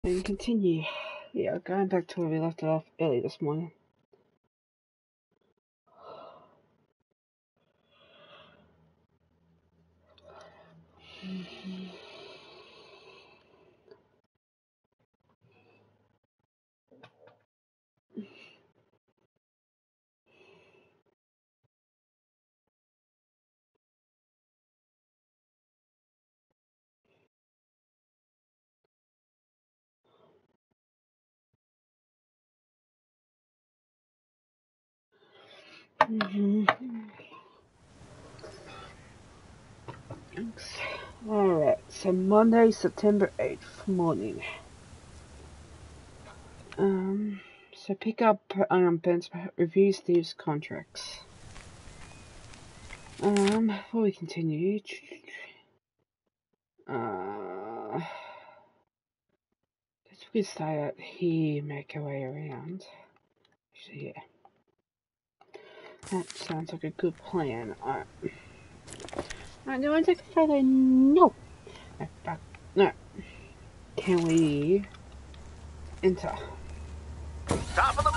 And continue. Yeah, going back to where we left it off early this morning. Alright, so Monday, September 8th morning. So pick up Ben's review Steve's contracts. Before we continue, let's start out here, make our way around. So yeah, that sounds like a good plan. Alright, do I take a photo? No! No. Can we enter? Top of the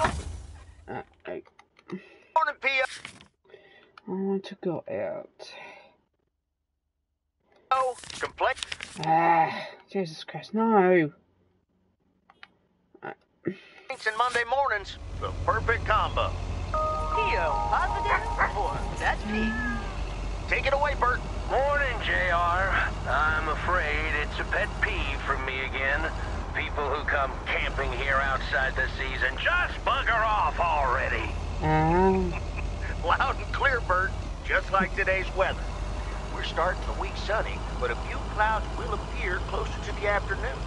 morning, P.O. I want to go out. Complaint. Jesus Christ, no! And Monday mornings, the perfect combo. P.O. positive? Or that's Pete. Take it away, Bert. Morning, JR. I'm afraid it's a pet peeve for me again. People who come camping here outside the season, just bugger off already. Loud and clear, Bert. Just like today's weather. We're starting the week sunny, but a few clouds will appear closer to the afternoon.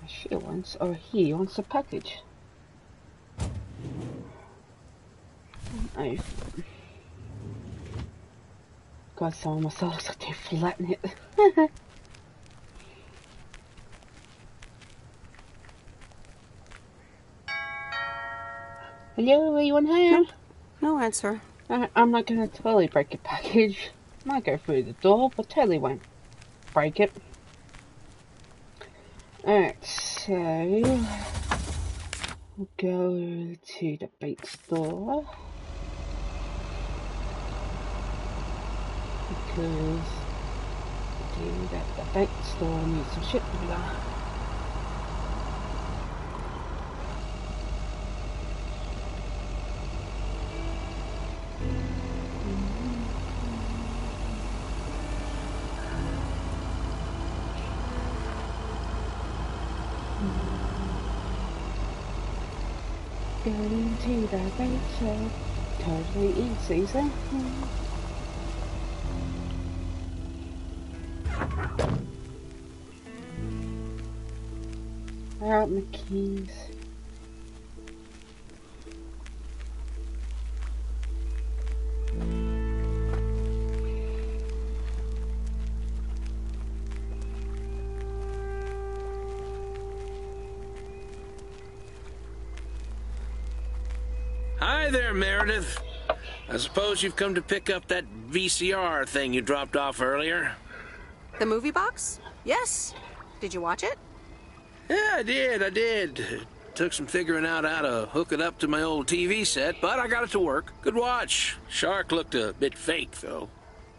She wants, or he wants a package. I God, some of my cells looks like they flatten it. Hello, are you on hand? No answer. I'm not gonna totally break your package. Might go through the door, but totally won't break it. Alright, so we'll go to the bait store because the bait store needs some shit to be done. Going to the bait shop, totally in season. Out my keys. Hi there, Meredith. I suppose you've come to pick up that VCR thing you dropped off earlier? The movie box? Yes. Did you watch it? Yeah, I did. It took some figuring out how to hook it up to my old TV set, but I got it to work. Good watch. Shark looked a bit fake, though.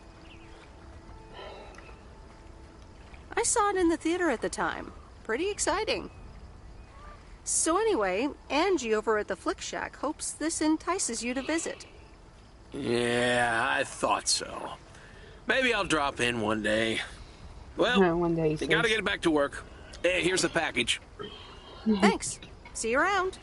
I saw it in the theater at the time. Pretty exciting. So anyway, Angie over at the Flick Shack hopes this entices you to visit. Yeah, I thought so. Maybe I'll drop in one day. Well, One day, you gotta get back to work. Hey, here's the package. Thanks. See you around.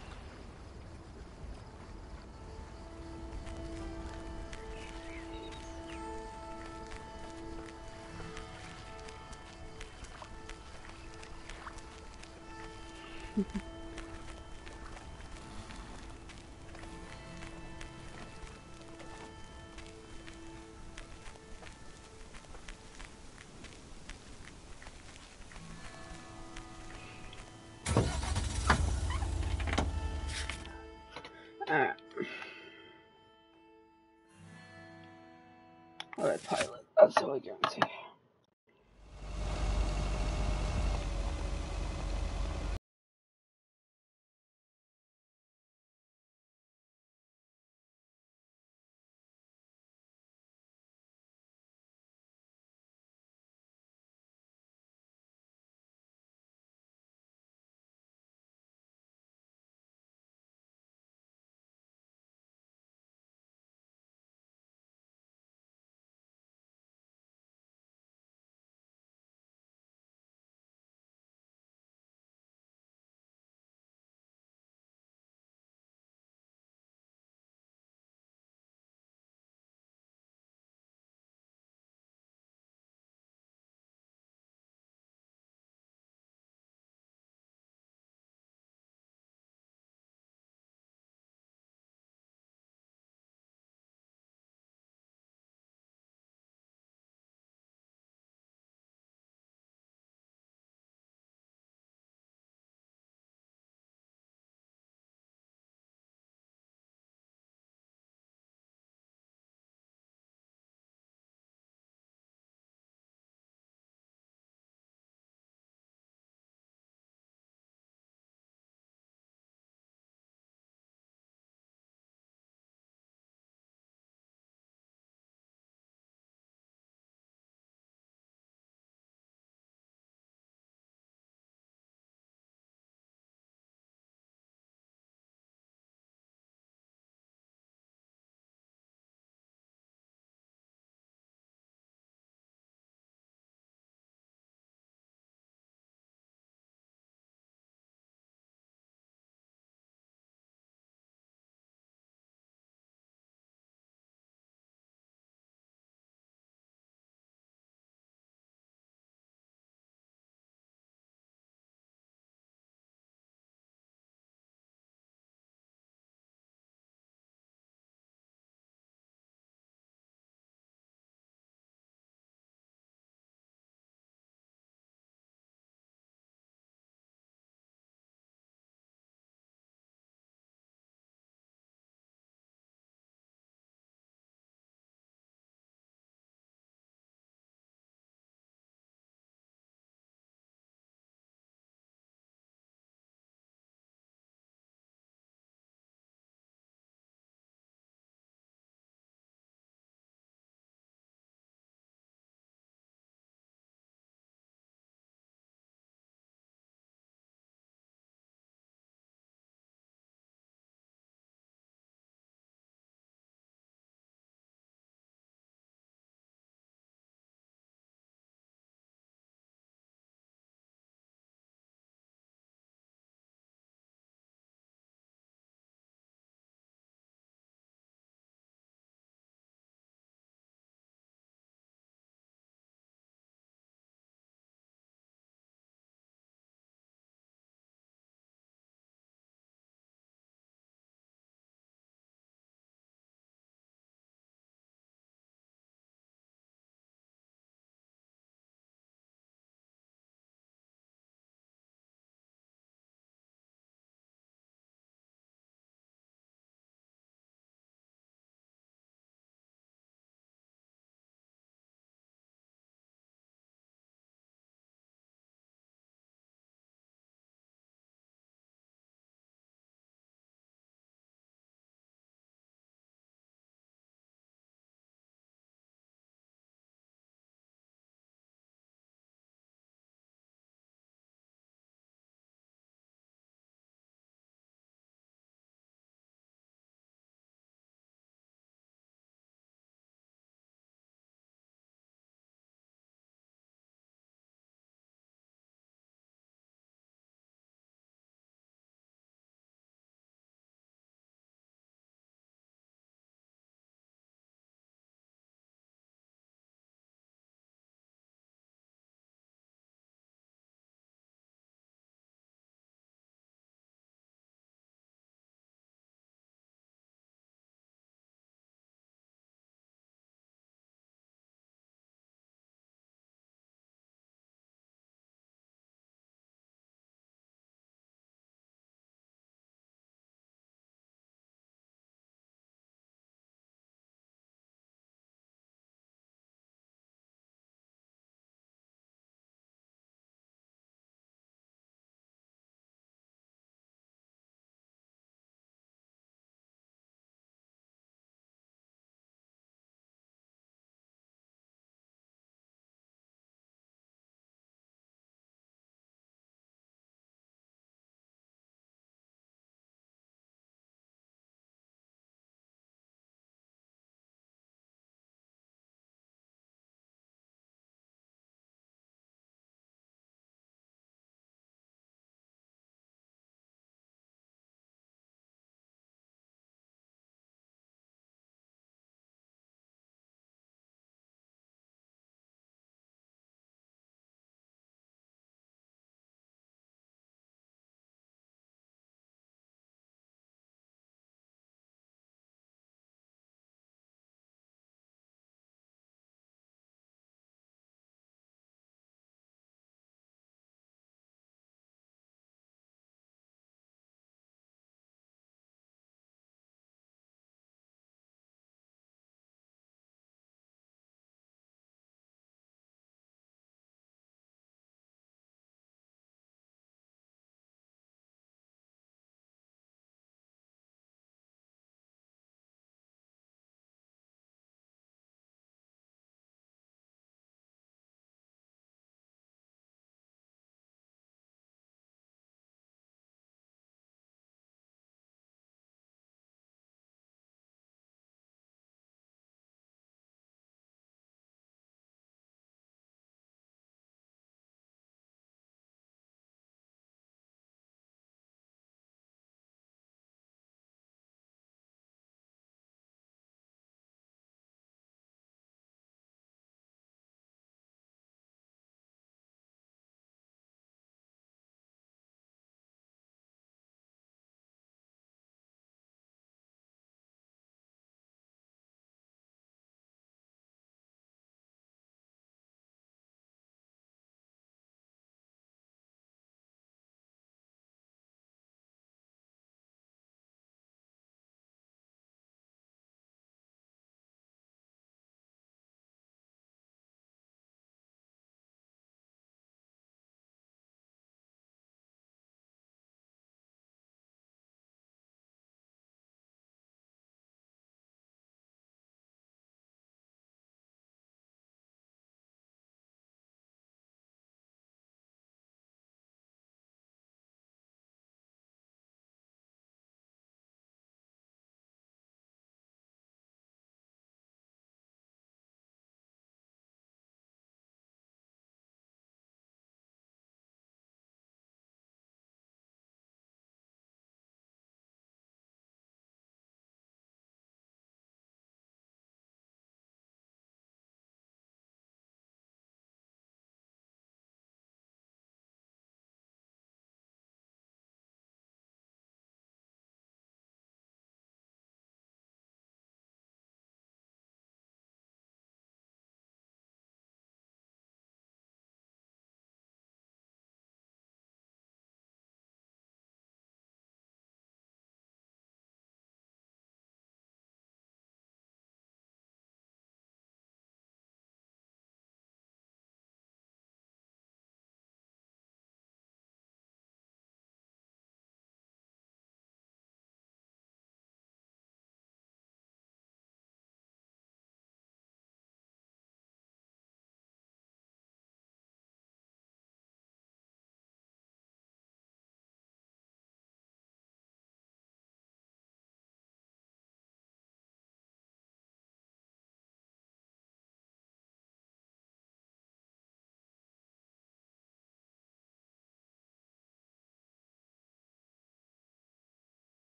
Alright, pilot. That's all we're going to.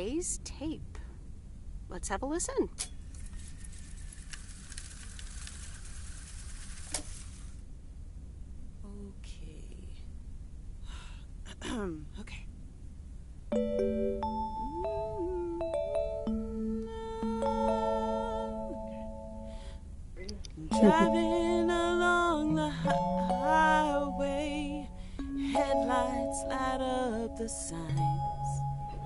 today's tape. Let's have a listen. Okay. Driving along the highway, headlights light up the signs.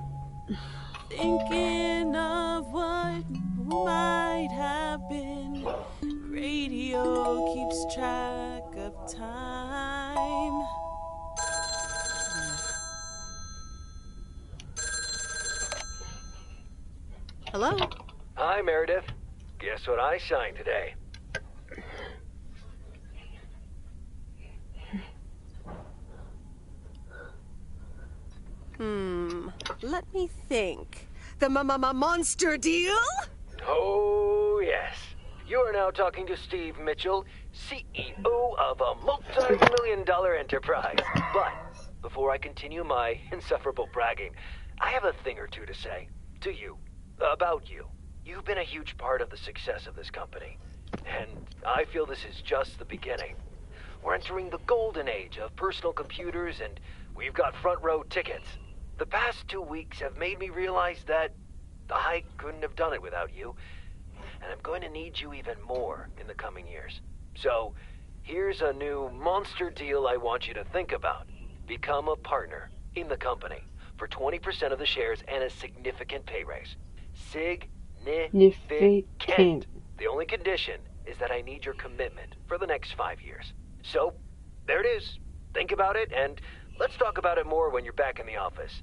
Thinking of what might have been. Radio keeps track of time. Hello? Hi, Meredith. Guess what I signed today? Let me think. The monster deal? Oh, yes. You are now talking to Steve Mitchell, CEO of a multi-million-dollar enterprise. But before I continue my insufferable bragging, I have a thing or two to say to you, about you. You've been a huge part of the success of this company, and I feel this is just the beginning. We're entering the golden age of personal computers, and we've got front row tickets. The past 2 weeks have made me realize that I couldn't have done it without you, and I'm going to need you even more in the coming years. So, here's a new monster deal I want you to think about. Become a partner in the company for 20% of the shares and a significant pay raise. Significant. The only condition is that I need your commitment for the next 5 years. So, there it is. Think about it, and let's talk about it more when you're back in the office.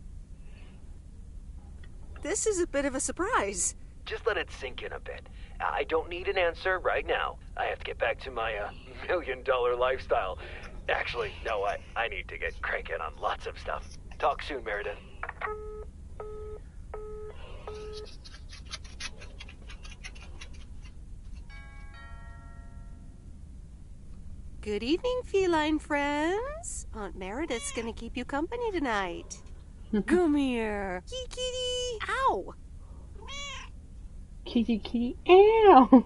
This is a bit of a surprise. Just let it sink in a bit. I don't need an answer right now. I have to get back to my million-dollar lifestyle. Actually, no, I need to get cranking on lots of stuff. Talk soon, Meredith. Good evening, feline friends. Aunt Meredith's gonna keep you company tonight. Come here. Kitty. Ow. Kitty, ow!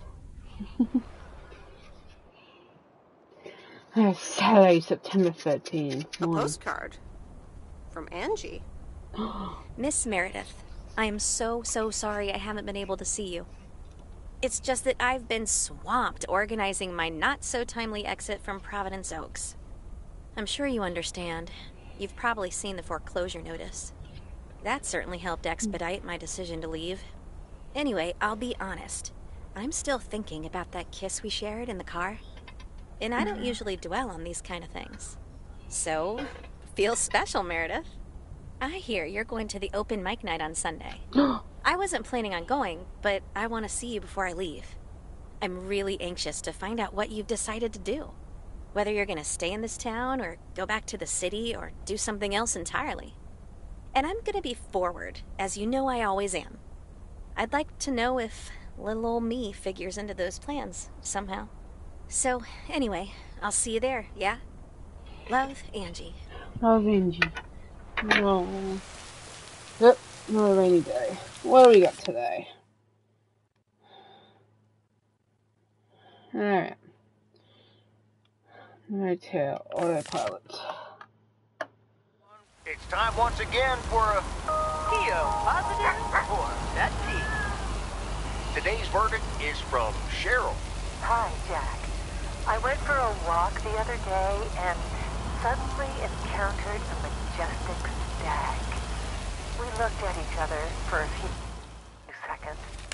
Saturday, September 13th. A postcard. From Angie. Miss Meredith, I am so sorry I haven't been able to see you. It's just that I've been swamped organizing my not-so-timely exit from Providence Oaks. I'm sure you understand. You've probably seen the foreclosure notice. That certainly helped expedite my decision to leave. Anyway, I'll be honest. I'm still thinking about that kiss we shared in the car. And I don't usually dwell on these kind of things. So, feels special, Meredith. I hear you're going to the open mic night on Sunday. I wasn't planning on going, but I want to see you before I leave. I'm really anxious to find out what you've decided to do. Whether you're going to stay in this town, or go back to the city, or do something else entirely. And I'm going to be forward, as you know I always am. I'd like to know if little old me figures into those plans, somehow. So, anyway, I'll see you there, yeah? Love, Angie. Love, Angie. No. Yep, another rainy day. What do we got today? Alright. Hotel autopilot. It's time once again for a Theo, positive or that T? Today's verdict is from Cheryl. Hi, Jack. I went for a walk the other day and suddenly encountered a majestic stag. We looked at each other for a few seconds.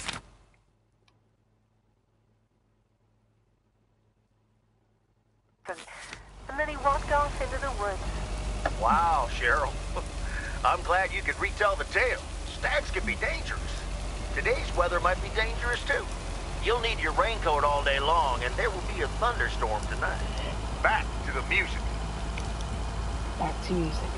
And then he walked off into the woods. Wow, Cheryl. I'm glad you could retell the tale. Stags can be dangerous. Today's weather might be dangerous too. You'll need your raincoat all day long, and there will be a thunderstorm tonight. Back to the music. Back to music.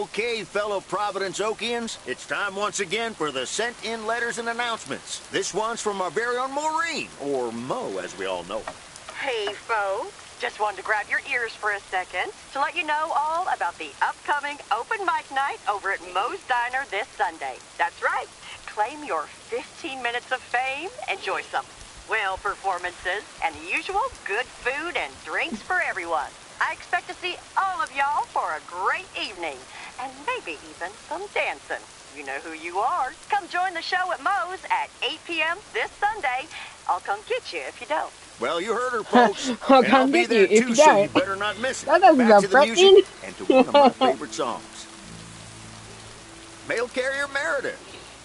Okay, fellow Providence Okians, it's time once again for the sent-in letters and announcements. This one's from our very own Maureen, or Mo, as we all know. Hey, folks. Just wanted to grab your ears for a second to let you know all about the upcoming open mic night over at Moe's Diner this Sunday. That's right. Claim your 15 minutes of fame. Enjoy some swell performances and the usual good food and drinks for everyone. I expect to see all of y'all for a great evening and maybe even some dancing. You know who you are. Come join the show at Moe's at 8 p.m. this Sunday. I'll come get you if you don't. Well, you heard her, folks. I'll And I'll come be get there you if too, you so you don't. better not miss it. That doesn't Back sound to the music threatening. and to one of my favorite songs. Mail Carrier Meredith.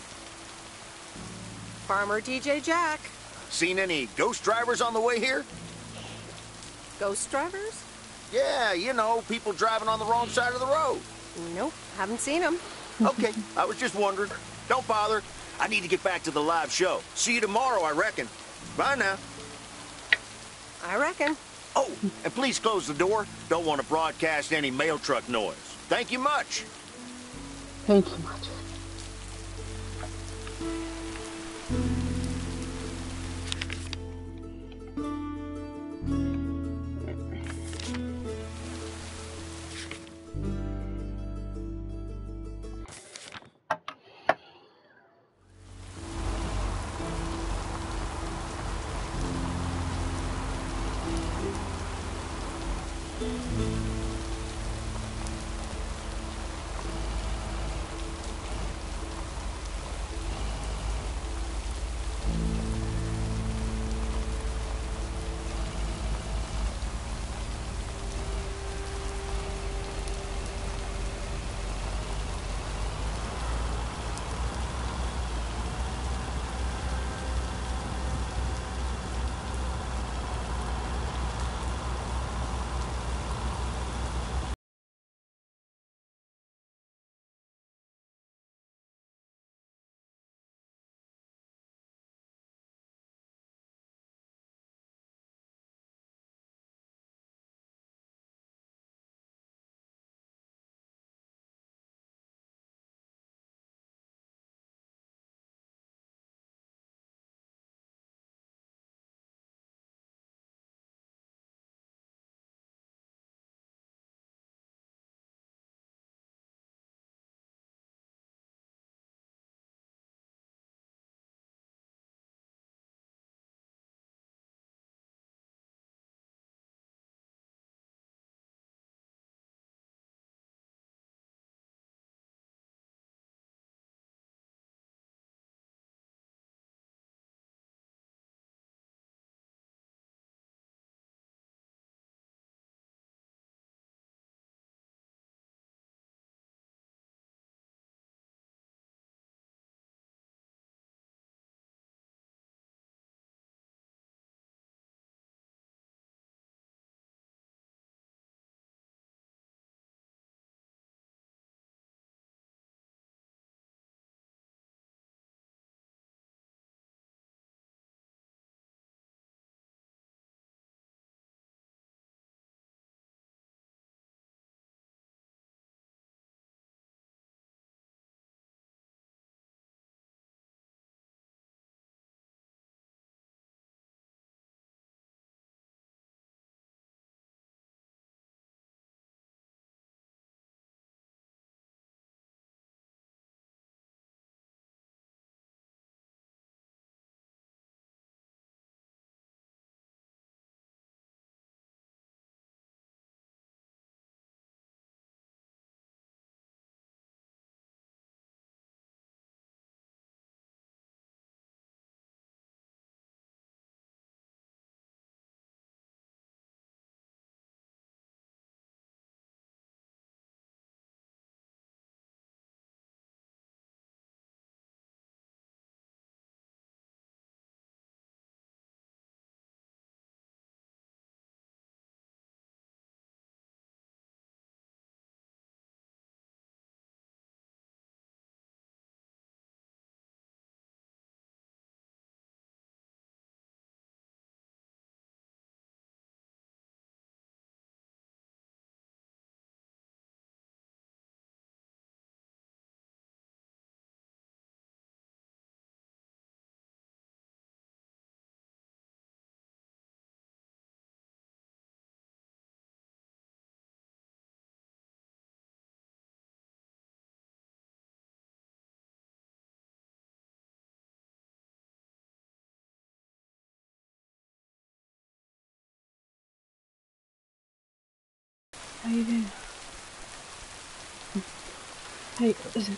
Farmer DJ Jack. Seen any ghost drivers on the way here? Ghost drivers? Yeah, you know, people driving on the wrong side of the road. Nope, haven't seen them. Okay, I was just wondering. Don't bother. I need to get back to the live show. See you tomorrow, I reckon. Bye now. I reckon. Oh, and please close the door. Don't want to broadcast any mail truck noise. Thank you much. Thank you much. How you doing? Hey, listen.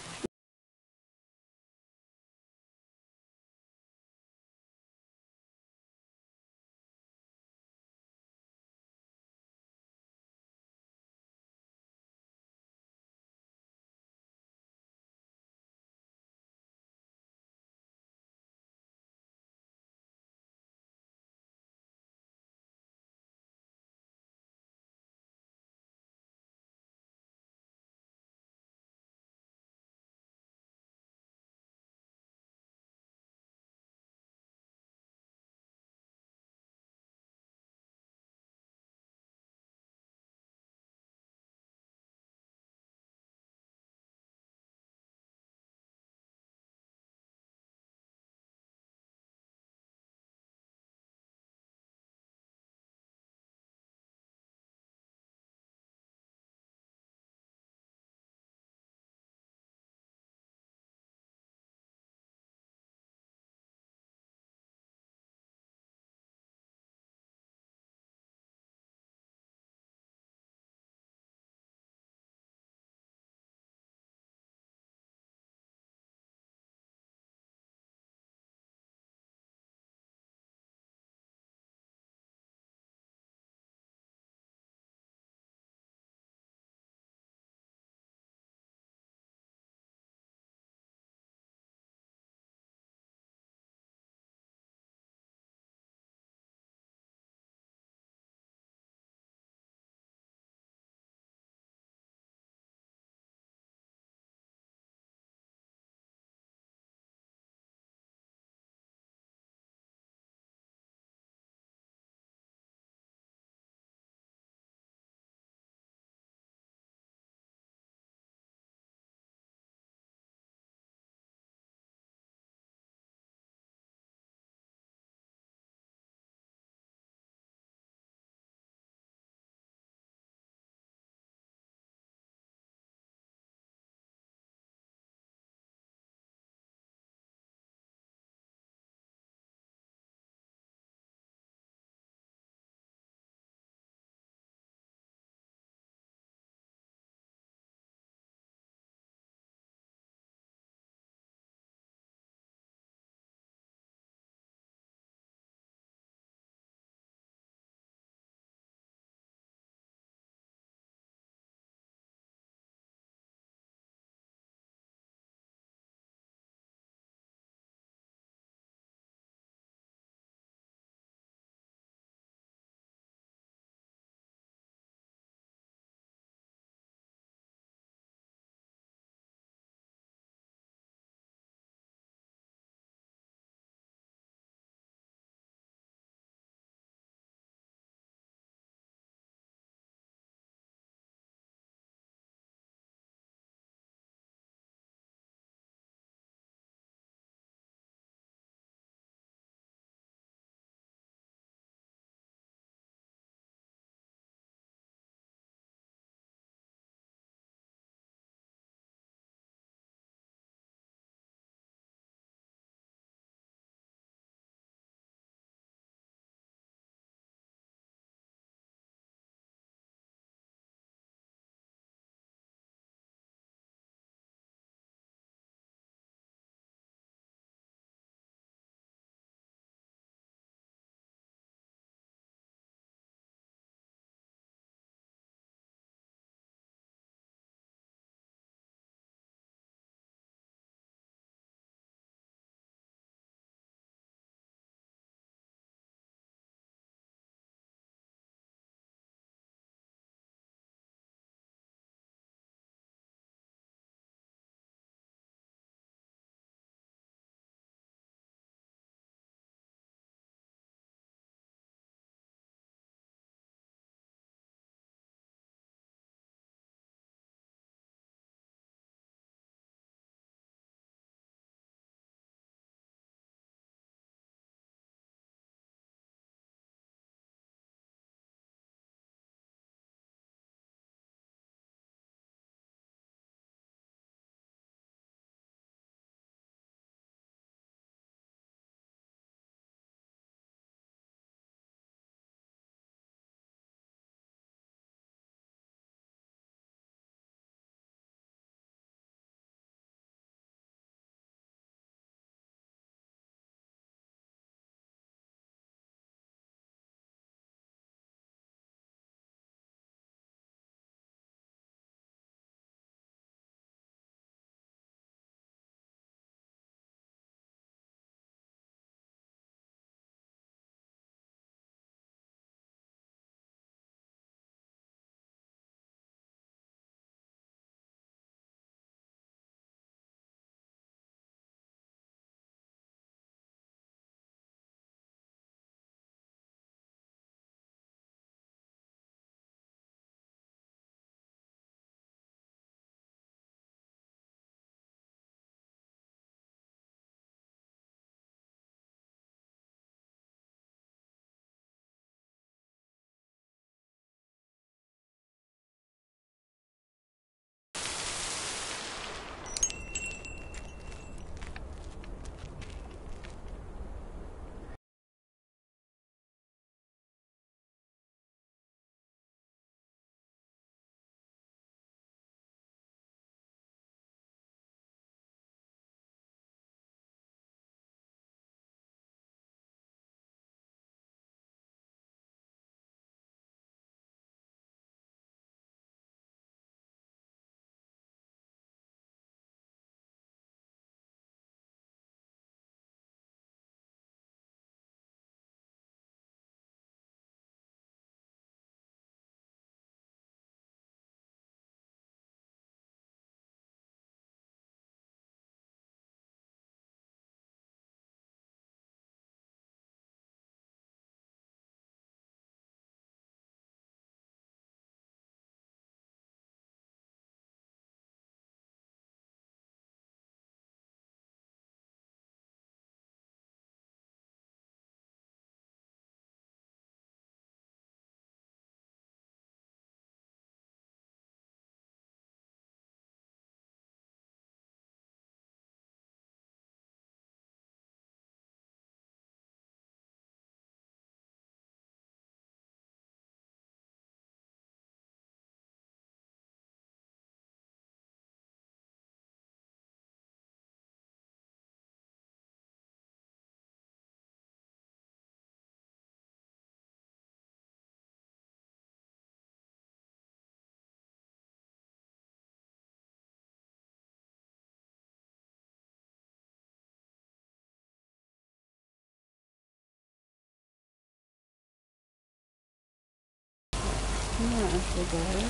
Yeah, actually good.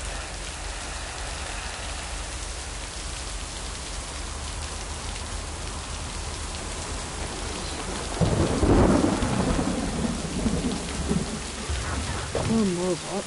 Robot.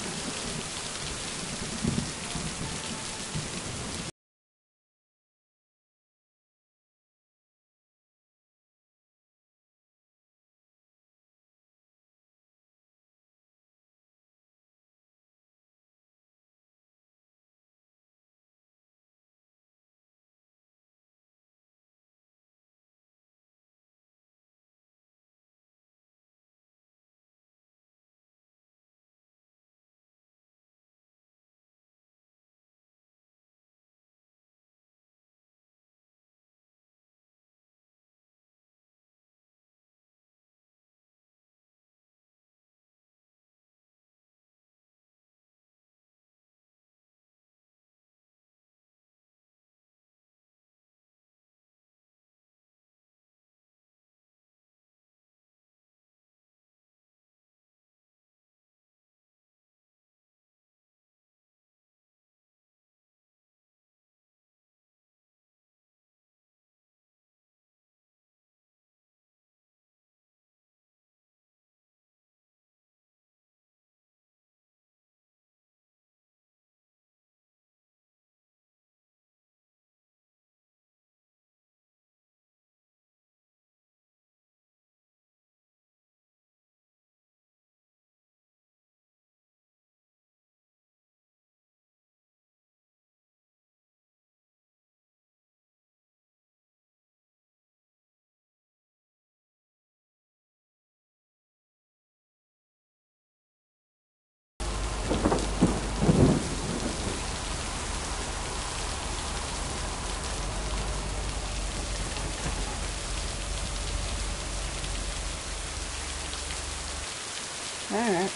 Alright.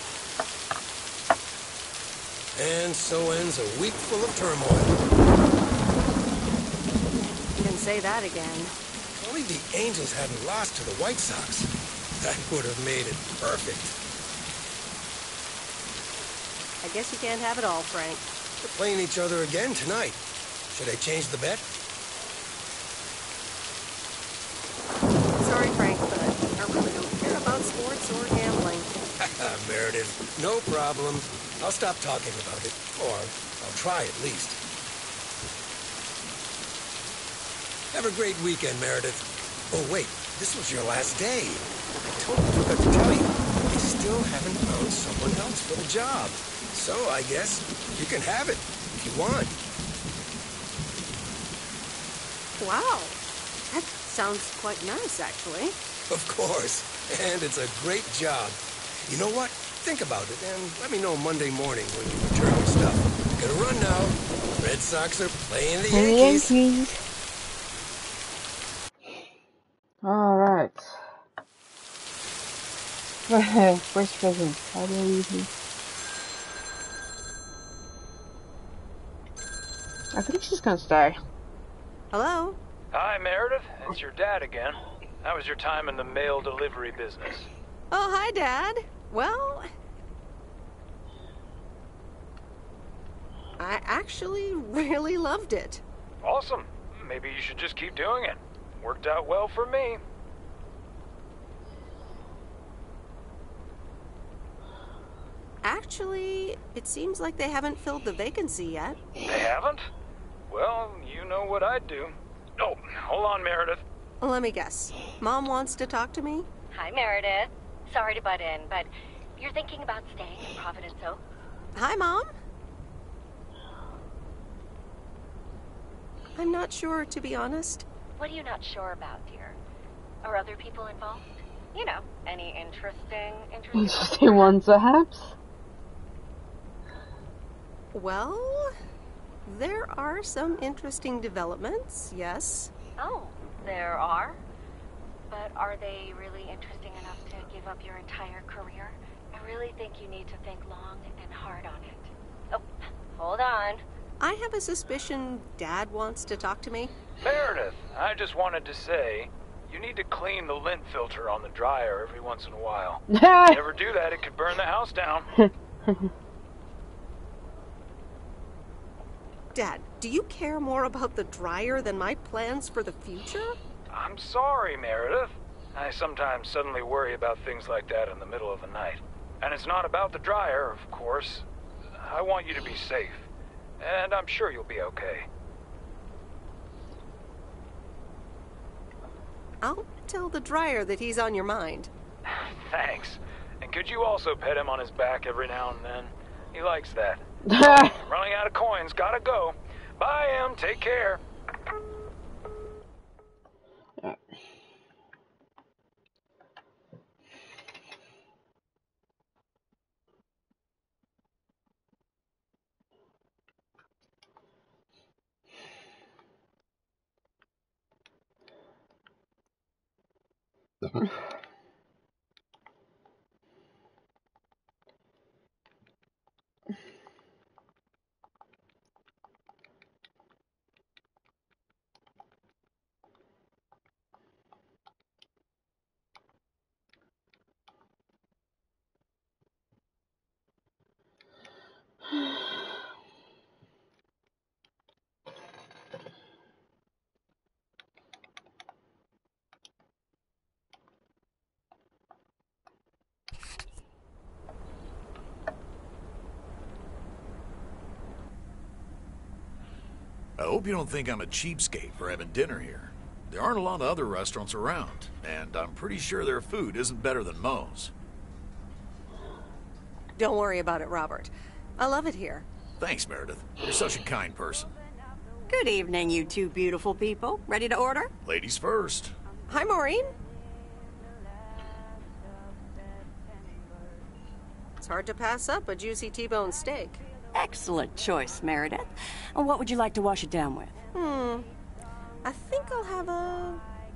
And so ends a week full of turmoil. You can say that again. If only the Angels hadn't lost to the White Sox. That would have made it perfect. I guess you can't have it all, Frank. They're playing each other again tonight. Should I change the bet? Sorry, Frank, but I really don't care about sports or gambling. Meredith, no problem. I'll stop talking about it. Or I'll try at least. Have a great weekend, Meredith. Oh, wait. This was your last day. I totally forgot to tell you. We still haven't found someone else for the job. So I guess you can have it if you want. Wow. That sounds quite nice, actually. Of course. And it's a great job. You know what? Think about it and let me know Monday morning when you return your stuff. Gotta run now. Red Sox are playing the Yankees. Alright. First present. How do I leave you? I think she's gonna stay. Hello? Hi, Meredith. It's your dad again. How was your time in the mail delivery business? Oh, hi, Dad. Well, I actually really loved it. Awesome. Maybe you should just keep doing it. Worked out well for me. Actually, it seems like they haven't filled the vacancy yet. They haven't? Well, you know what I'd do. Oh, hold on, Meredith. Let me guess. Mom wants to talk to me? Hi, Meredith. Sorry to butt in, but you're thinking about staying in Providence Oak? Hi, Mom. I'm not sure, to be honest. What are you not sure about, dear? Are other people involved? You know, any Interesting ones, perhaps? Well, there are some interesting developments, yes. Oh, there are? But are they really interesting enough to give up your entire career? I really think you need to think long and hard on it. Oh, hold on. I have a suspicion Dad wants to talk to me. Meredith, I just wanted to say, you need to clean the lint filter on the dryer every once in a while. If you ever do that, it could burn the house down. Dad, do you care more about the dryer than my plans for the future? I'm sorry, Meredith. I sometimes suddenly worry about things like that in the middle of the night. And it's not about the dryer, of course. I want you to be safe. And I'm sure you'll be okay. I'll tell the dryer that he's on your mind. Thanks. And could you also pet him on his back every now and then? He likes that. Running out of coins, gotta go. Bye, Em. Take care. I hope you don't think I'm a cheapskate for having dinner here. There aren't a lot of other restaurants around, and I'm pretty sure their food isn't better than Moe's. Don't worry about it, Robert. I love it here. Thanks, Meredith. You're such a kind person. Good evening, you two beautiful people. Ready to order? Ladies first. Hi, Maureen. It's hard to pass up a juicy T-bone steak. Excellent choice, Meredith. And what would you like to wash it down with? I think I'll have a...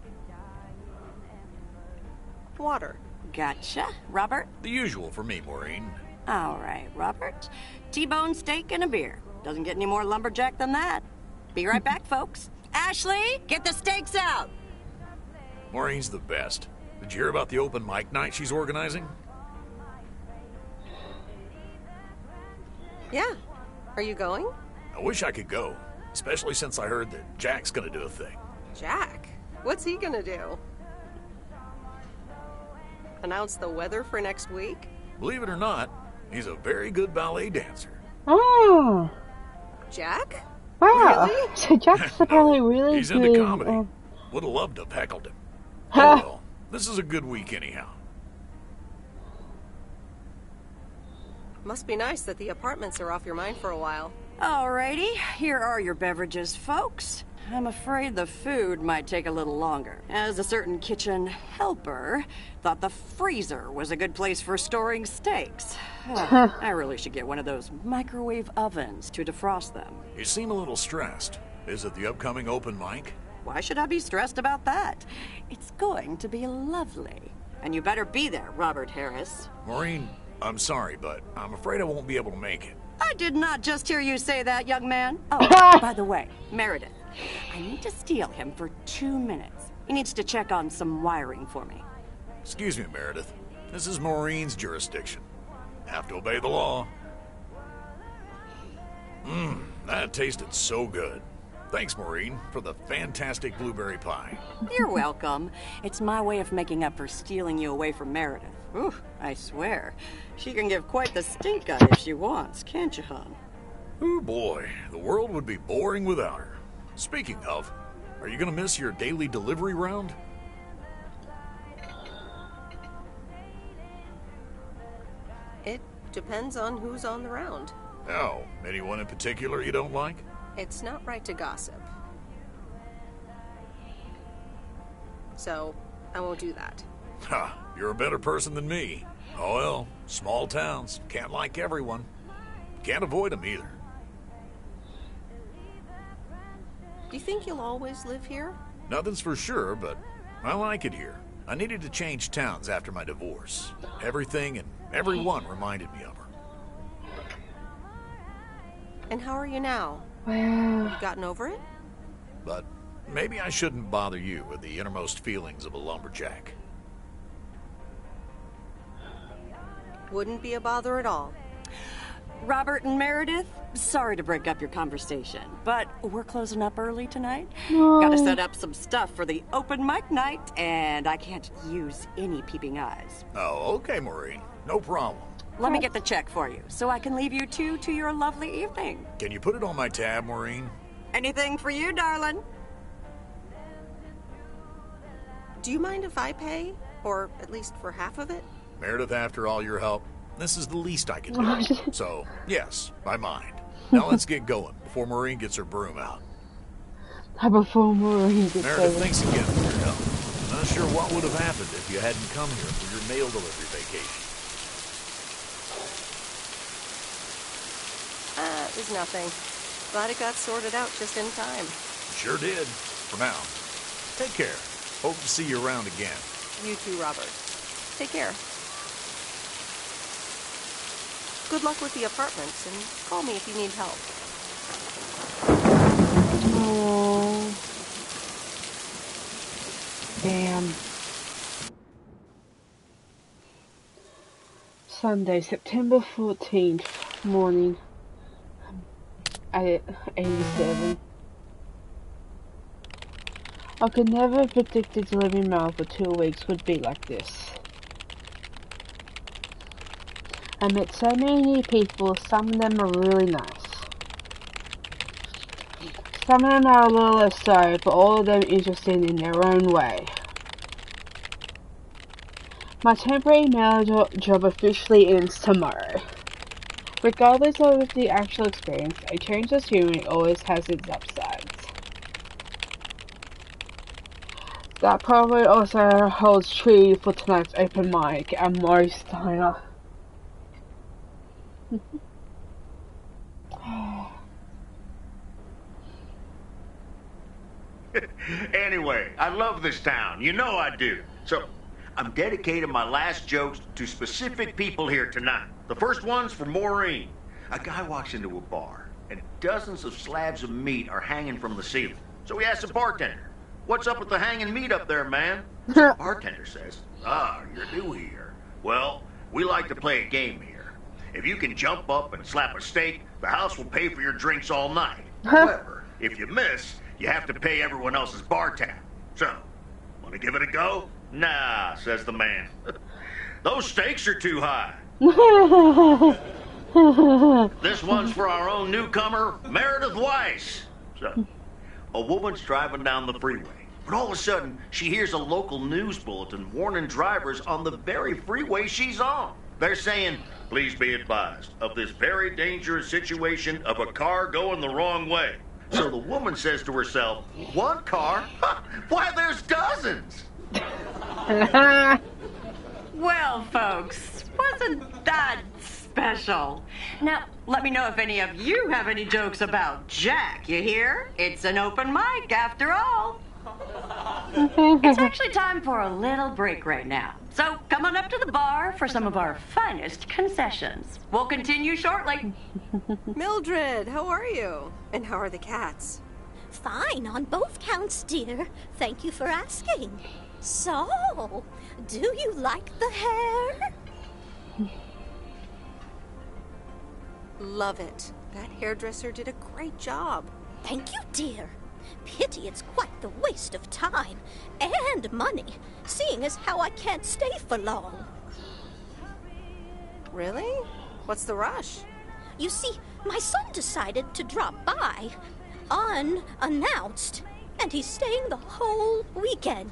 water. Gotcha. Robert? The usual for me, Maureen. All right, Robert. T-bone steak and a beer. Doesn't get any more lumberjack than that. Be right back, folks. Ashley, get the steaks out! Maureen's the best. Did you hear about the open mic night she's organizing? Yeah. Are you going? I wish I could go, especially since I heard that Jack's gonna do a thing. Jack? What's he gonna do? Announce the weather for next week? Believe it or not, he's a very good ballet dancer. Oh. Jack? Wow. Really? So Jack's apparently really He's good. into comedy. Would have loved to have heckled him. Oh well, this is a good week anyhow. Must be nice that the apartments are off your mind for a while. Alrighty, here are your beverages, folks. I'm afraid the food might take a little longer, as a certain kitchen helper thought the freezer was a good place for storing steaks. I really should get one of those microwave ovens to defrost them. You seem a little stressed. Is it the upcoming open mic? Why should I be stressed about that? It's going to be lovely. And you better be there, Robert Harris. Maureen, I'm sorry, but I'm afraid I won't be able to make it. I did not just hear you say that, young man. Oh, by the way, Meredith, I need to steal him for 2 minutes. He needs to check on some wiring for me. Excuse me, Meredith. This is Maureen's jurisdiction. Have to obey the law. That tasted so good. Thanks, Maureen, for the fantastic blueberry pie. You're welcome. It's my way of making up for stealing you away from Meredith. Ooh, I swear. She can give quite the stink eye if she wants, can't you, hon? Oh boy, the world would be boring without her. Speaking of, are you gonna miss your daily delivery round? It depends on who's on the round. Oh, anyone in particular you don't like? It's not right to gossip. So, I won't do that. Ha, you're a better person than me. Oh well, small towns, can't like everyone. Can't avoid them either. Do you think you'll always live here? Nothing's for sure, but I like it here. I needed to change towns after my divorce. Everything and everyone reminded me of her. And how are you now? Wow. You gotten over it? But maybe I shouldn't bother you with the innermost feelings of a lumberjack. Wouldn't be a bother at all. Robert and Meredith, sorry to break up your conversation, but we're closing up early tonight. No. Gotta set up some stuff for the open mic night, and I can't use any peeping eyes. Oh, okay, Maureen. No problem. Let me get the check for you, so I can leave you two to your lovely evening. Can you put it on my tab, Maureen? Anything for you, darling. Do you mind if I pay? Or at least for half of it? Meredith, after all your help, this is the least I can do. So, yes, I mind. Now let's get going before Maureen gets her broom out. Before Maureen gets Meredith, thanks again for your help. I'm not sure what would have happened if you hadn't come here for your mail delivery vacation. It was nothing. Glad it got sorted out just in time. Sure did. For now. Take care. Hope to see you around again. You too, Robert. Take care. Good luck with the apartments, and call me if you need help. Oh. Damn. Sunday, September 14th, morning. At 87. I could never have predicted living mail for 2 weeks would be like this. I met so many new people, some of them are really nice. Some of them are a little less so, but all of them interesting in their own way. My temporary mail job officially ends tomorrow. Regardless of the actual experience, a change of scenery always has its upsides. That probably also holds true for tonight's open mic at Moe's Diner. Anyway, I love this town. You know I do. So, I'm dedicating my last jokes to specific people here tonight. The first one's for Maureen. A guy walks into a bar, and dozens of slabs of meat are hanging from the ceiling. So he asks the bartender, "What's up with the hanging meat up there, man?" So the bartender says, "You're new here. Well, we like to play a game here. If you can jump up and slap a steak, the house will pay for your drinks all night. However, if you miss, you have to pay everyone else's bar tab. So, want to give it a go?" "Nah," says the man. "Those stakes are too high." This one's for our own newcomer, Meredith Weiss. So, a woman's driving down the freeway, but all of a sudden, she hears a local news bulletin warning drivers on the very freeway she's on. They're saying, "Please be advised of this very dangerous situation of a car going the wrong way." So the woman says to herself, "One car? Why, there's dozens." Well, folks, wasn't that special? Now, let me know if any of you have any jokes about Jack, you hear? It's an open mic after all. It's actually time for a little break right now. So come on up to the bar for some of our finest concessions. We'll continue shortly. Mildred, how are you? And how are the cats? Fine on both counts, dear. Thank you for asking. So, do you like the hair? Love it. That hairdresser did a great job. Thank you, dear. Pity it's quite the waste of time and money, seeing as how I can't stay for long. Really? What's the rush? You see, my son decided to drop by, unannounced, and he's staying the whole weekend.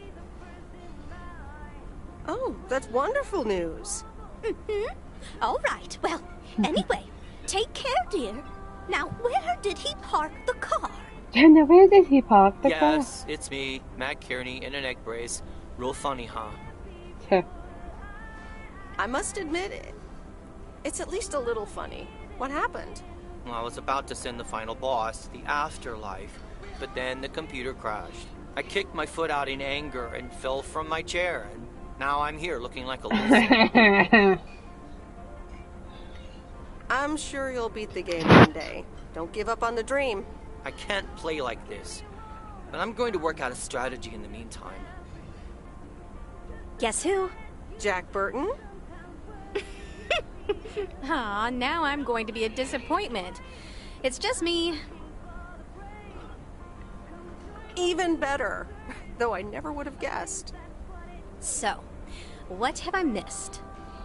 Oh, that's wonderful news. Mm-hmm. All right, well, anyway, take care, dear. Now, where did he park the car? Now, where did he park the car? Yes, it's me, Matt Kearney, in a neck brace. Real funny, huh? I must admit, it's at least a little funny. What happened? Well, I was about to send the final boss, the afterlife, but then the computer crashed. I kicked my foot out in anger and fell from my chair, and now I'm here looking like a loser. I'm sure you'll beat the game one day. Don't give up on the dream. I can't play like this, but I'm going to work out a strategy in the meantime. Guess who? Jack Burton? Aw, now I'm going to be a disappointment. It's just me. Even better. Though I never would have guessed. So, what have I missed?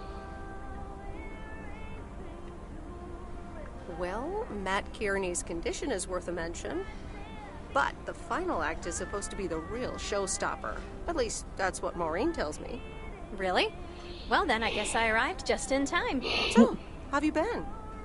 Well, Matt Kearney's condition is worth a mention. But the final act is supposed to be the real showstopper. At least, that's what Maureen tells me. Really? Well then, I guess I arrived just in time. So, how have you been?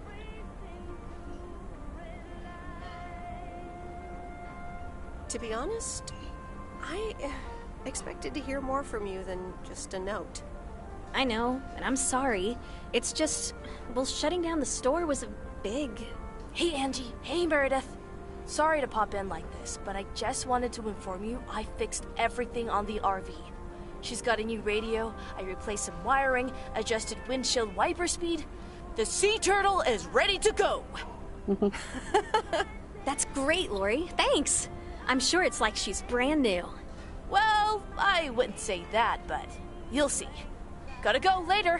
To be honest, I expected to hear more from you than just a note. I know, and I'm sorry. It's just, well, shutting down the store was a big... Hey, Angie. Hey, Meredith. Sorry to pop in like this, but I just wanted to inform you I fixed everything on the RV. She's got a new radio, I replaced some wiring, adjusted windshield wiper speed. The sea turtle is ready to go! That's great, Lori. Thanks. I'm sure it's like she's brand new. Well, I wouldn't say that, but you'll see. Gotta go later.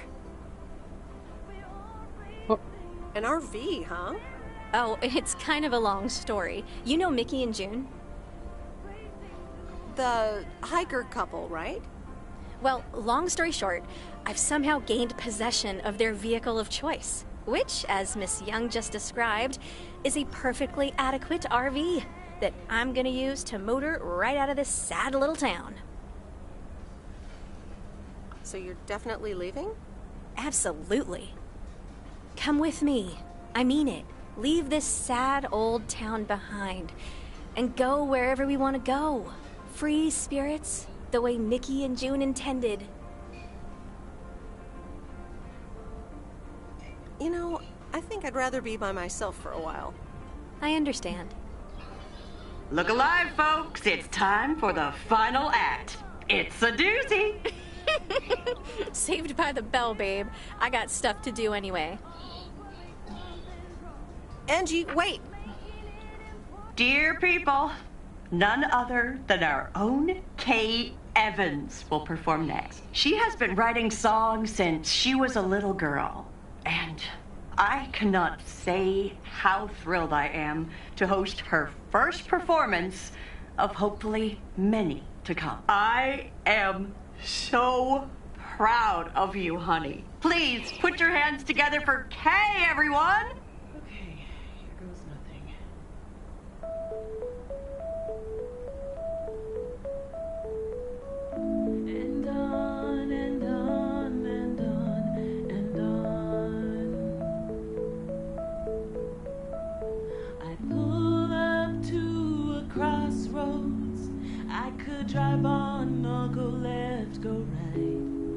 An RV, huh? Oh, it's kind of a long story. You know Mickey and June? The hiker couple, right? Well, long story short, I've somehow gained possession of their vehicle of choice, which, as Miss Young just described, is a perfectly adequate RV that I'm gonna use to motor right out of this sad little town. So you're definitely leaving? Absolutely. Come with me. I mean it. Leave this sad old town behind and go wherever we want to go. Free spirits, the way Mickey and June intended. You know, I think I'd rather be by myself for a while. I understand. Look alive, folks. It's time for the final act. It's a doozy. Saved by the bell, babe. I got stuff to do anyway. Angie, wait! Dear people, none other than our own Kay Evans will perform next. She has been writing songs since she was a little girl, and I cannot say how thrilled I am to host her first performance of hopefully many to come. I am so proud of you, honey. Please put your hands together for Kay, everyone! And on and on and on and on. I pull up to a crossroads. I could drive on or go left, go right.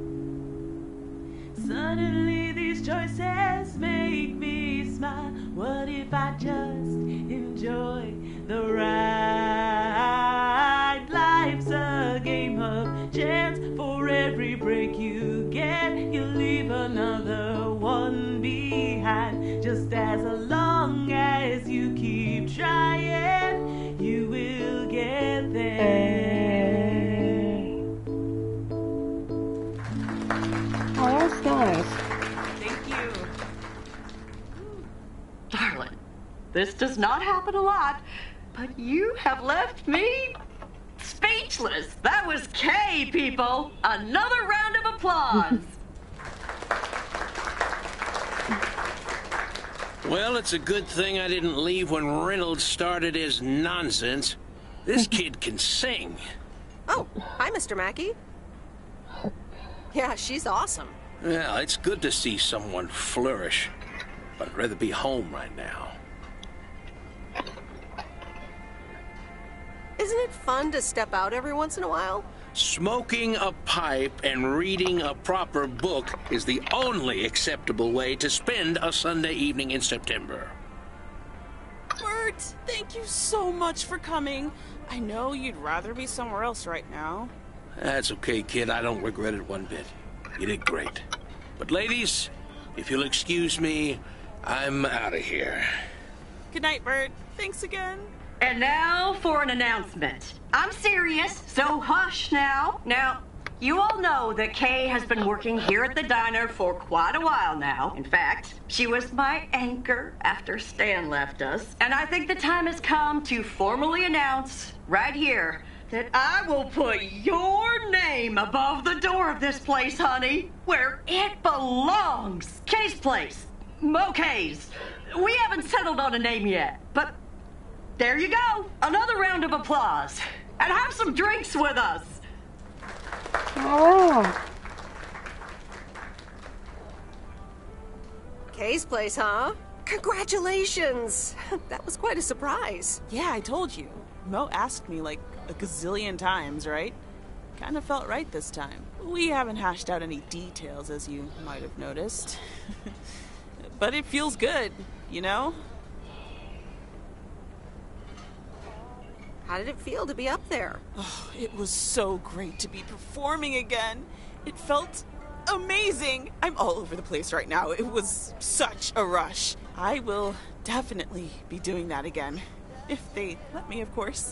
Suddenly these choices make me smile. What if I just enjoy the ride? Life's a game of chance. For every break you get, you leave another one behind. Just as long as you keep trying, you will get there. Oh, that's nice. Thank you. Darling, this does not happen a lot, but you have left me speechless. That was Kay, people. Another round of applause. Well, it's a good thing I didn't leave when Reynolds started his nonsense. This kid can sing. Oh, hi, Mr. Mackey. Yeah, she's awesome. Well, it's good to see someone flourish, but I'd rather be home right now. Isn't it fun to step out every once in a while? Smoking a pipe and reading a proper book is the only acceptable way to spend a Sunday evening in September. Bert, thank you so much for coming. I know you'd rather be somewhere else right now. That's okay, kid. I don't regret it one bit. You did great. But ladies, if you'll excuse me, I'm out of here. Good night, Bert. Thanks again. And now for an announcement. I'm serious, so hush now. Now, You all know that Kay has been working here at the diner for quite a while now. In fact, she was my anchor after Stan left us. And I think the time has come to formally announce right here that I will put your name above the door of this place, honey, where it belongs. Kay's Place. Mo Kay's. We haven't settled on a name yet, but there you go. Another round of applause. And have some drinks with us. Oh. Kay's Place, huh? Congratulations! That was quite a surprise. Yeah, I told you. Mo asked me like a gazillion times, right? Kind of felt right this time. We haven't hashed out any details, as you might have noticed. But it feels good, you know? How did it feel to be up there? Oh, it was so great to be performing again. It felt amazing. I'm all over the place right now. It was such a rush. I will definitely be doing that again. If they let me, of course.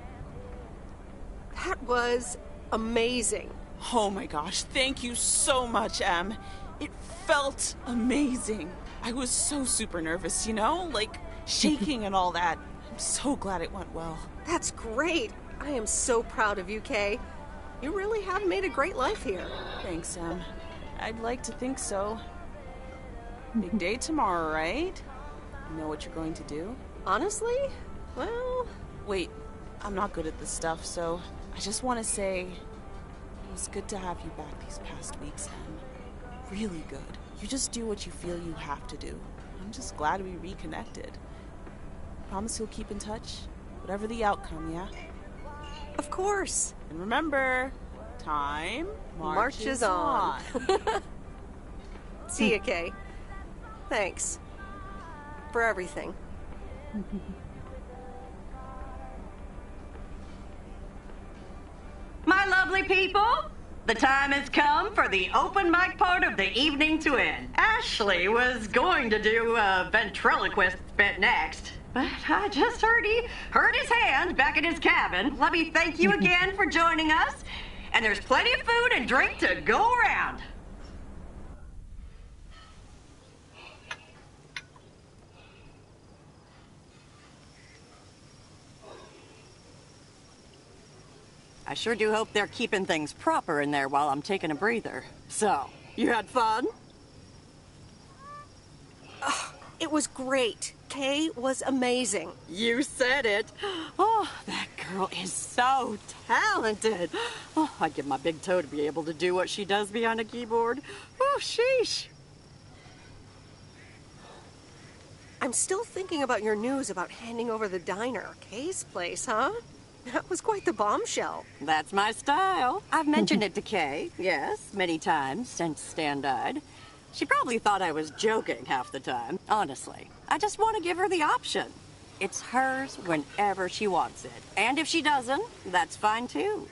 That was amazing. Oh my gosh, thank you so much, Em. It felt amazing. I was so super nervous, you know? Like, shaking and all that. I'm so glad it went well. That's great. I am so proud of you, Kay. You really have made a great life here. Thanks, Em. I'd like to think so. Big day tomorrow, right? You know what you're going to do? Honestly? Well... Wait, I'm not good at this stuff, so I just want to say it was good to have you back these past weeks, Em. Really good. You just do what you feel you have to do. I'm just glad we reconnected. Promise you'll keep in touch? Whatever the outcome, yeah? Of course. And remember, time marches on. See ya, Kay. Thanks. For everything. My lovely people, the time has come for the open mic part of the evening to end. Ashley was going to do a ventriloquist bit next, but I just heard he hurt his hand back in his cabin. Let me thank you again for joining us, and there's plenty of food and drink to go around. I sure do hope they're keeping things proper in there while I'm taking a breather. So, you had fun? Oh, it was great. Kay was amazing. You said it. Oh, that girl is so talented. Oh, I'd give my big toe to be able to do what she does behind a keyboard. Oh, sheesh. I'm still thinking about your news about handing over the diner. Kay's Place, huh? That was quite the bombshell. That's my style. I've mentioned it to Kay, yes, many times since Stan died. She probably thought I was joking half the time. Honestly, I just want to give her the option. It's hers whenever she wants it. And if she doesn't, that's fine too.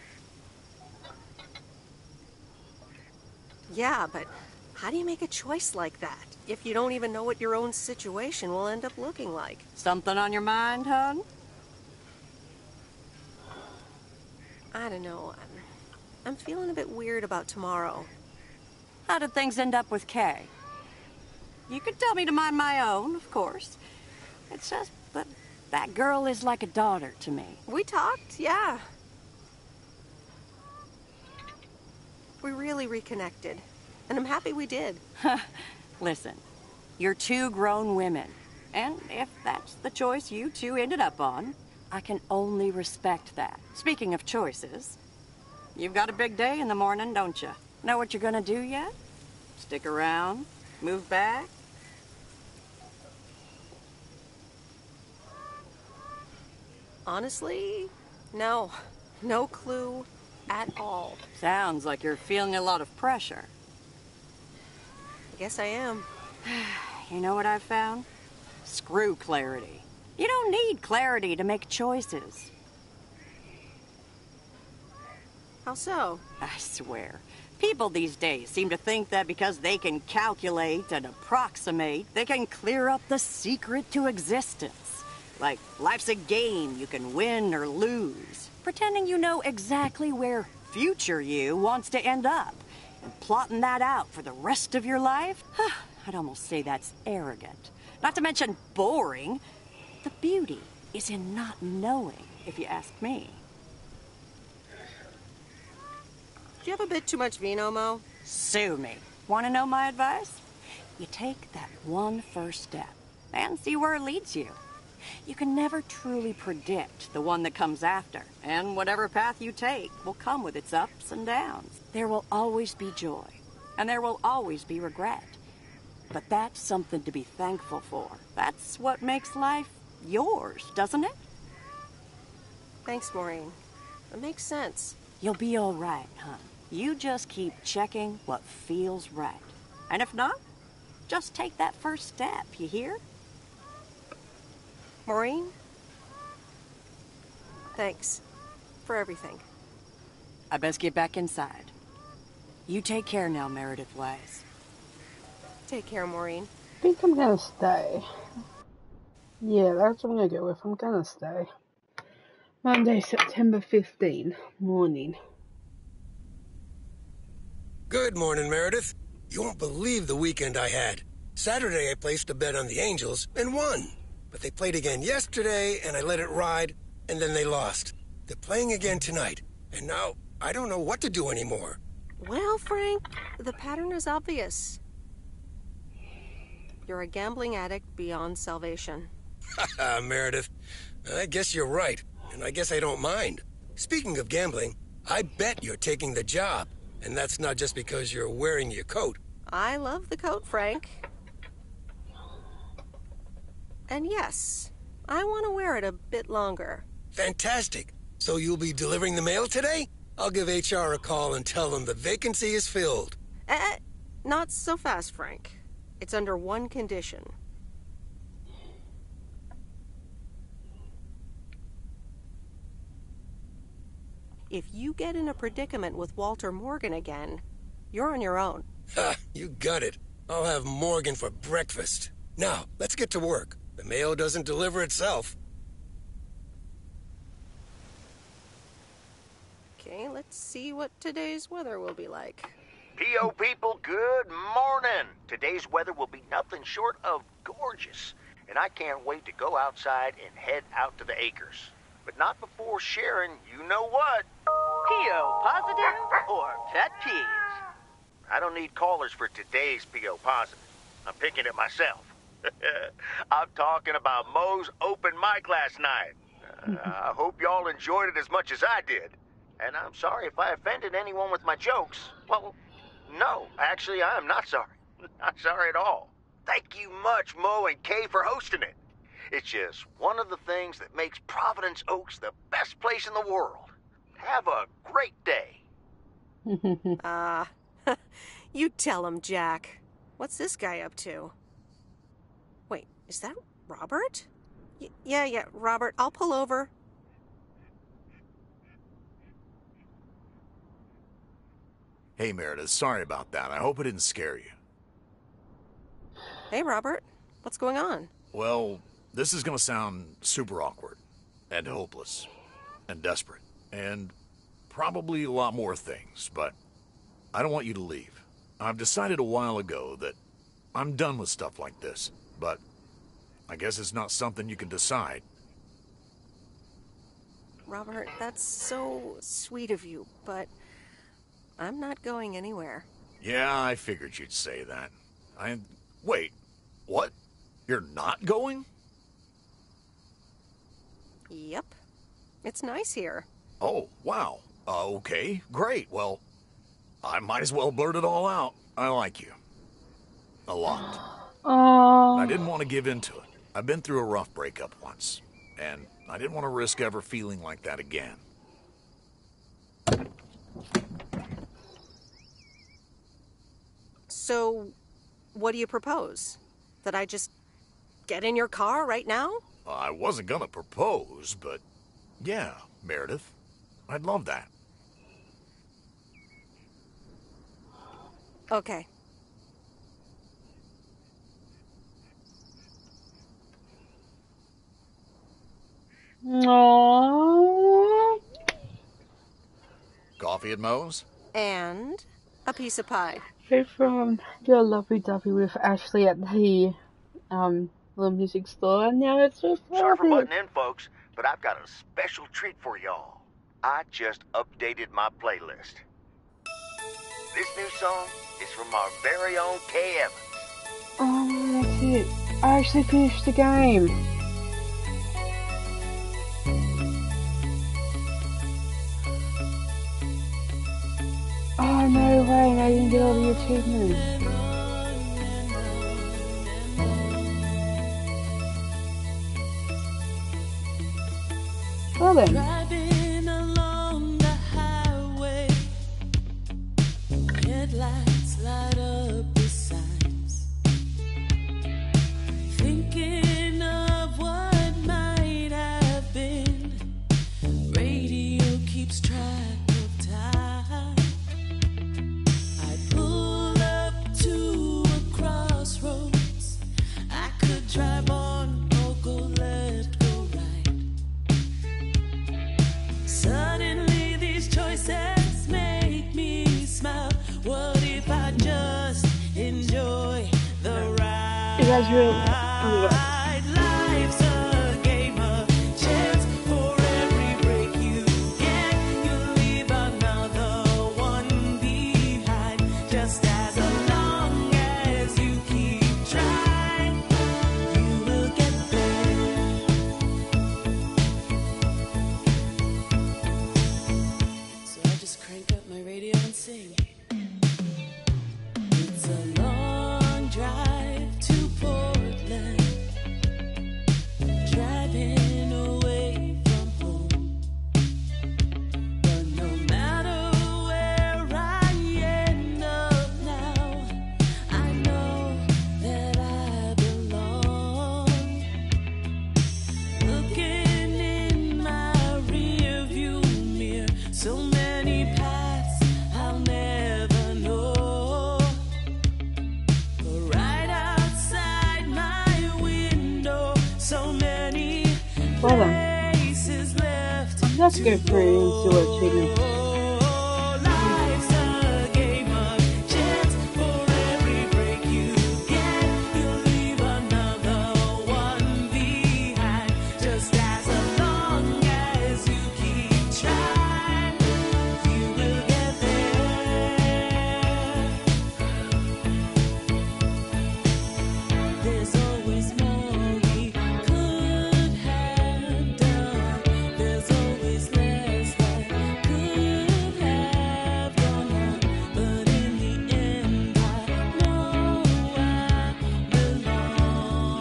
Yeah, but how do you make a choice like that if you don't even know what your own situation will end up looking like? Something on your mind, hon? I don't know. I'm feeling a bit weird about tomorrow. How did things end up with Kay? You could tell me to mind my own, of course. It's just that that girl is like a daughter to me. We talked, yeah. We really reconnected. And I'm happy we did. Listen, you're two grown women. And if that's the choice you two ended up on, I can only respect that. Speaking of choices, you've got a big day in the morning, don't you? Know what you're gonna do yet? Stick around? Move back? Honestly, no. No clue at all. Sounds like you're feeling a lot of pressure. I guess I am. You know what I've found? Screw clarity. You don't need clarity to make choices. How so? I swear. People these days seem to think that because they can calculate and approximate, they can clear up the secret to existence. Like life's a game you can win or lose. Pretending you know exactly where future you wants to end up. And plotting that out for the rest of your life? I'd almost say that's arrogant. Not to mention boring. The beauty is in not knowing, if you ask me. Do you have a bit too much vino, Mo? Sue me. Want to know my advice? You take that one first step and see where it leads you. You can never truly predict the one that comes after, and whatever path you take will come with its ups and downs. There will always be joy, and there will always be regret. But that's something to be thankful for. That's what makes life yours, doesn't it? Thanks, Maureen. It makes sense. You'll be all right, hon. You just keep checking what feels right. And if not, just take that first step, you hear? Maureen? Thanks for everything. I best get back inside. You take care now, Meredith Wise. Take care, Maureen. I think I'm gonna stay. Yeah, that's what I'm gonna go with. I'm gonna stay. Monday, September 15, morning. Good morning, Meredith. You won't believe the weekend I had. Saturday I placed a bet on the Angels and won. But they played again yesterday and I let it ride, and then they lost. They're playing again tonight, and now I don't know what to do anymore. Well, Frank, the pattern is obvious. You're a gambling addict beyond salvation. Haha, Meredith. I guess you're right, and I guess I don't mind. Speaking of gambling, I bet you're taking the job, and that's not just because you're wearing your coat. I love the coat, Frank. And yes, I want to wear it a bit longer. Fantastic. So you'll be delivering the mail today? I'll give HR a call and tell them the vacancy is filled. Not so fast, Frank. It's under one condition. If you get in a predicament with Walter Morgan again, you're on your own. Ha, you got it. I'll have Morgan for breakfast. Now, let's get to work. The mail doesn't deliver itself. Okay, let's see what today's weather will be like. P.O. people, good morning. Today's weather will be nothing short of gorgeous, and I can't wait to go outside and head out to the acres. But not before sharing, you know what? P.O. positive or pet peeves? I don't need callers for today's P.O. positive. I'm picking it myself. I'm talking about Mo's open mic last night. I hope y'all enjoyed it as much as I did. And I'm sorry if I offended anyone with my jokes. Well, no, actually, I'm not sorry. Not sorry at all. Thank you much, Mo and Kay, for hosting it. It's just one of the things that makes Providence Oaks the best place in the world. Have a great day. You tell him, Jack. What's this guy up to? Wait, is that Robert? Yeah, Robert, I'll pull over. Hey, Meredith, sorry about that. I hope it didn't scare you. Hey, Robert, what's going on? Well, this is gonna sound super awkward, and hopeless, and desperate, and probably a lot more things, but I don't want you to leave. I've decided a while ago that I'm done with stuff like this, but I guess it's not something you can decide. Robert, that's so sweet of you, but I'm not going anywhere. Yeah, I figured you'd say that. Wait, what? You're not going? Yep. It's nice here. Oh, wow. Okay, great. Well, I might as well blurt it all out. I like you. A lot. I didn't want to give in to it. I've been through a rough breakup once, and I didn't want to risk ever feeling like that again. So, what do you propose? That I just get in your car right now? I wasn't gonna propose, but yeah, Meredith. I'd love that. Okay. Aww. Coffee? Coffee at Moe's? And a piece of pie. Straight from your lovey-dovey with Ashley at the little music store, and now it's with Sorry for Bobby. butting in, folks, but I've got a special treat for y'all. I just updated my playlist. This new song is from our very own Kay Evans. Oh, that's it. I actually finished the game. Oh, no way, I didn't get all the achievements. Well then. Driving along the highway, headlights light up the signs. Thinking of what might have been. Radio keeps track of time. I pull up to a crossroads. I could drive on or go left, go right. Suddenly these choices make me smile. What if I just enjoy the ride? You guys really... Oh my god. Life's a game of chance. For every break you get, you leave another one behind. Just as long as you keep trying, you will get there. So I just crank up my radio and sing. It's a long drive to Portland, driving away from home. But no matter where I end up now, I know that I belong. Looking in my rearview mirror, so many paths I'll never know. But right outside my window, so many Well then. places left. Let's go through and see what achievements. Life's a game of chance. For every break you get, you leave another one behind. Just as long as you keep trying, you will get there. There's always more we could have done. There's always less that could have gone on. But in the end, I know I belong.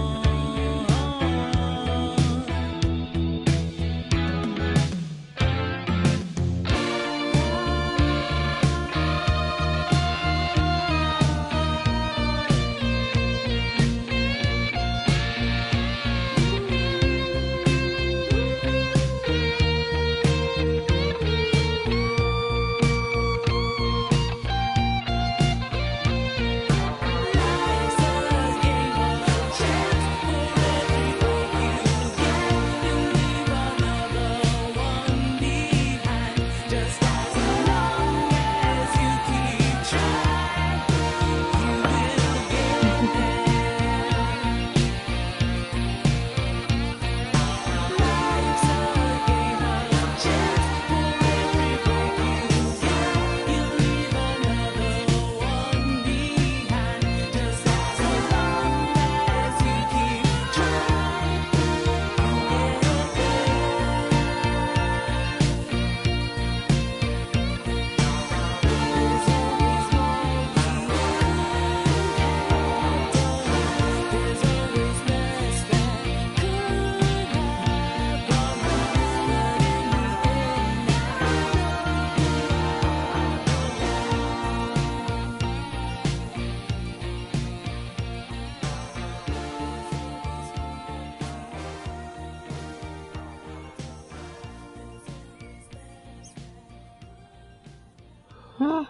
Huh?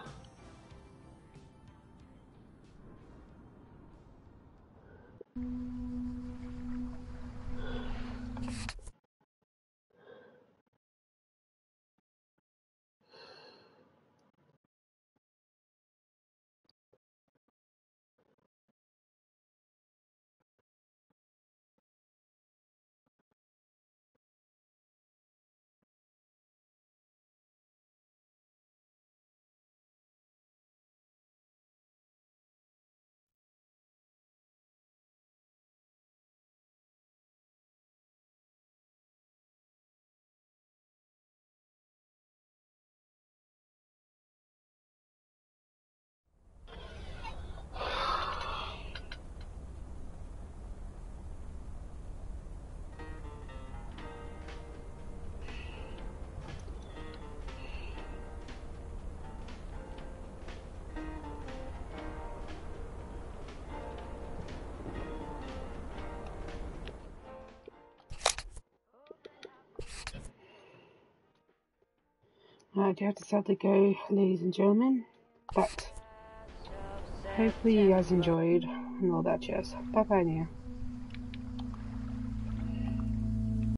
I do have to sadly go, ladies and gentlemen, but hopefully you guys enjoyed and all that jazz. Bye bye now.